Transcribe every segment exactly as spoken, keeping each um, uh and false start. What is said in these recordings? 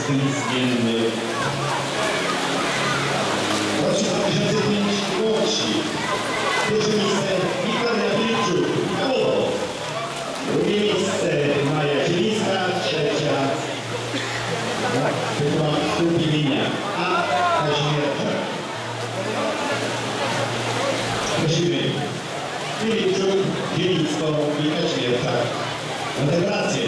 bezwzględny. Rocznik dwa tysiące pięć młodsi. Pierwsze miejsce Wiktoria Wilczuk, Koło. Drugie miejsce Maja Zielińska, trzecia była Kubilinia, a Kazimierczak. Prosimy Wilczuk, Zielińską i Kazimierczak na dekorację.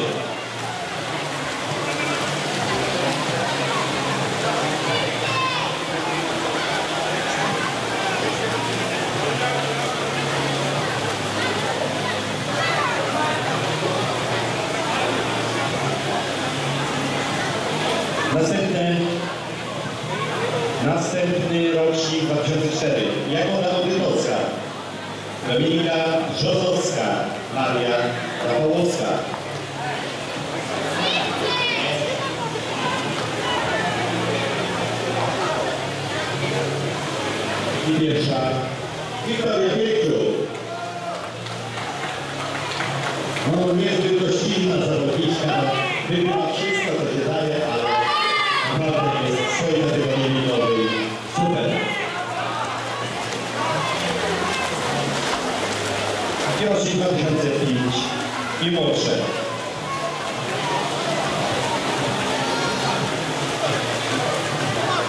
Następny, następny rocznik dwa tysiące cztery. Jagoda Dobrydowska, Dominika Brzozowska, Maria Rafałowska. I pierwsza Wiktoria Wilczuk. No niezbyt gościnna zawodniczka, wygrała wszystko, co się daje, ale naprawdę jest w swojej kategorii wiekowej super. Rocznik dwa tysiące pięć i młodsze.